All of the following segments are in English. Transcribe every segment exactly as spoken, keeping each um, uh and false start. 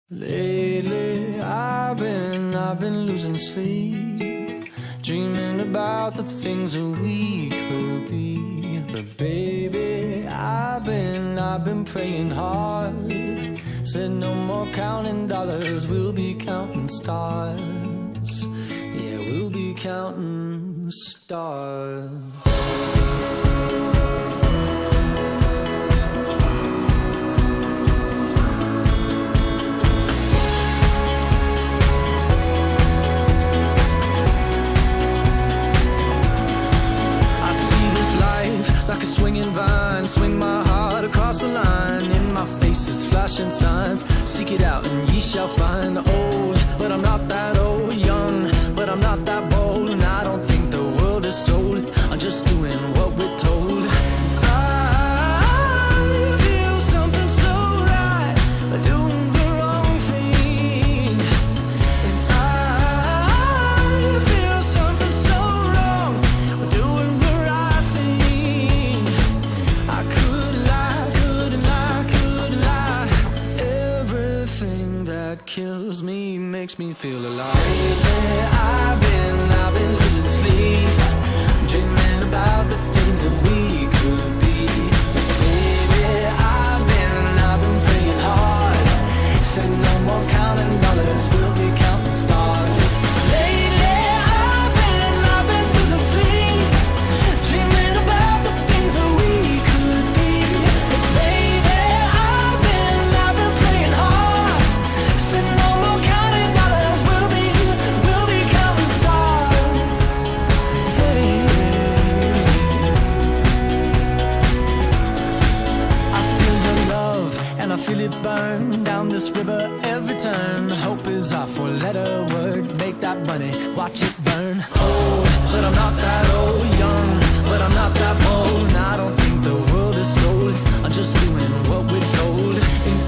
Lately, I've been, I've been losing sleep, dreaming about the things that we could be. But baby, I've been, I've been praying hard. Said no more counting dollars, we'll be counting stars. Yeah, we'll be counting stars. Like a swinging vine, swing my heart across the line. In my face is flashing signs. Seek it out and ye shall find. Old, but I'm not that old. Young, but I'm not that bold. And I don't think the world is sold. I'm just doing what we're told. I feel something so right, doing the wrong thing. And I feel something so wrong, doing the right thing. I could lie, could lie, could lie. Everything that kills me makes me feel alive. Lately, I've been, I've been losing sleep, dreaming about the things that we could be. But baby, I've been, I've been praying hard. Said no more counting dollars, we'll be counting stars. Lately, I've been, I've been losing sleep, dreaming about the things that we could be. But baby, I've been, I've been praying hard. Said no more counting dollars, we'll be, we'll be counting stars. Hey. I feel your love and I feel it burn down this river every turn. Hope is our four-letter word. Make that money, watch it burn. Old, but I'm not that old. Young, but I'm not that bold. And I don't think the world is sold. I'm just doing what we're told. And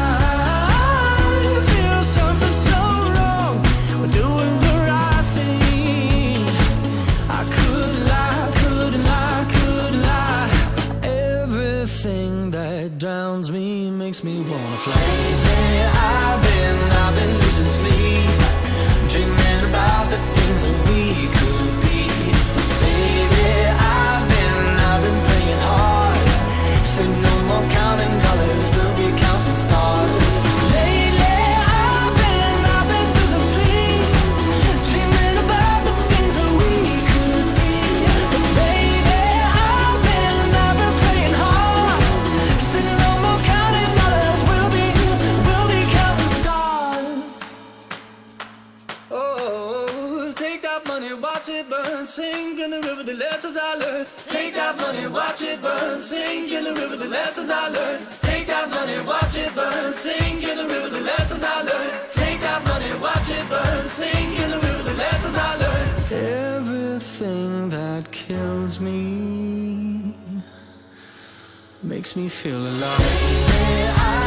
I feel something so wrong. We're doing the right thing. I could lie, could lie, could lie. Everything that drowns me makes me wanna fly. Lately, I've been, I've been losing sleep, dreaming about the things that we could be. But baby, I've been, I've been praying hard. Say no more counting dollars, we'll be counting stars. Lately, I've been, I've been losing sleep, dreaming about the things that we could be. But baby, I've been, I've been praying hard. Say no more counting dollars, we'll be, we'll be counting stars. Oh, take that money, watch it burn, sink in the river, the lessons I learned. Take that money, watch it burn, sink in the river, the lessons I learned. Take that money, watch it burn, sink in the river, the lessons I learned. Take that money, watch it burn, sink in the river, the lessons I learned. Everything that kills me makes me feel alive.